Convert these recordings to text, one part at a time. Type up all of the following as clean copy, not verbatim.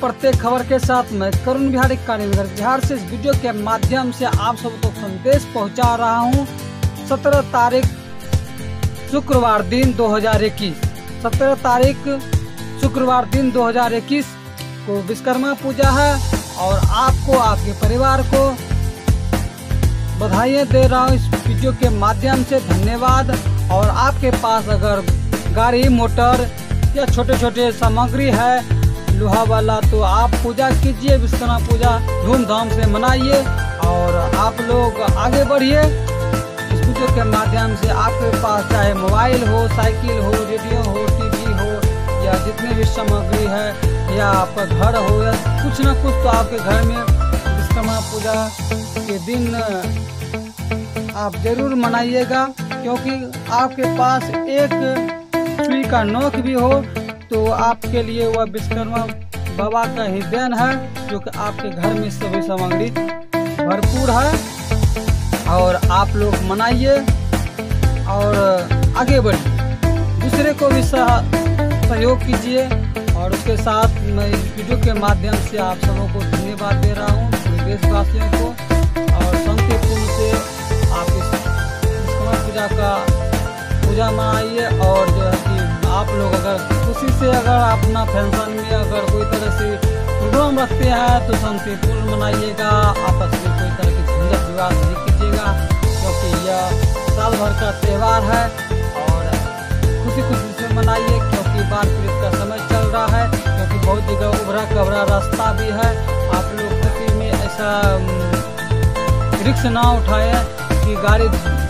प्रत्येक खबर के साथ मैं करुण बिहारी कारीनगर बिहार से इस वीडियो के माध्यम से आप सबको संदेश पहुंचा रहा हूं। 17 तारीख शुक्रवार दिन 2021 17 तारीख शुक्रवार दिन 2021 को विश्वकर्मा पूजा है और आपको आपके परिवार को बधाइयाँ दे रहा हूँ इस वीडियो के माध्यम से। धन्यवाद। और आपके पास अगर गाड़ी मोटर या छोटे छोटे सामग्री है लोहा वाला तो आप पूजा कीजिए, विश्वकर्मा पूजा धूमधाम से मनाइए और आप लोग आगे बढ़िए। इस वीडियो के माध्यम से आपके पास चाहे मोबाइल हो, साइकिल हो, रेडियो हो, टीवी हो या जितनी भी सामग्री है या आपका घर हो या कुछ न कुछ तो आपके घर में विश्वकर्मा पूजा के दिन आप जरूर मनाइएगा, क्योंकि आपके पास एक सुई का नोक भी हो तो आपके लिए वह विश्वकर्मा बाबा का ही देन है, जो कि आपके घर में सभी सामग्री भरपूर है। और आप लोग मनाइए और आगे बढ़िए, दूसरे को भी सहयोग कीजिए। और उसके साथ मैं इस वीडियो के माध्यम से आप सबों को धन्यवाद दे रहा हूँ, पूरे देशवासियों को। और शांतिपूर्ण से आप इस विश्वकर्मा पूजा का पूजा मनाइए। और जो है कि आप लोग अगर खुशी से अगर अपना फंक्शन में अगर कोई तरह से प्रोग्राम रखते हैं तो शांतिपूर्ण मनाइएगा, आपस में कोई तरह की झंझट विवाद नहीं कीजिएगा, क्योंकि यह साल भर का त्यौहार है। और खुशी खुशी से मनाइए, क्योंकि बाढ़ पीड़ित का समय चल रहा है, क्योंकि बहुत जगह उभरा कभरा रास्ता भी है। आप लोग खुशी में ऐसा रिस्क ना उठाए कि गाड़ी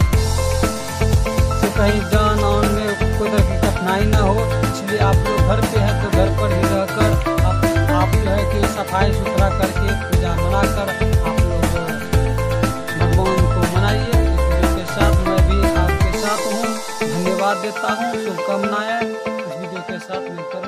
से कहीं जान आने में कोई तरह की कठिनाई ना हो। इसलिए आप लोग घर पे हैं तो घर पर ही रहकर आप जो है कि सफाई सुथरा करके पूजा मनाकर आप लोग भगवान को मनाइए। इस वीडियो के साथ मैं भी आपके साथ हूँ, धन्यवाद देता हूँ, शुभकामनाएं। इस वीडियो के साथ मैं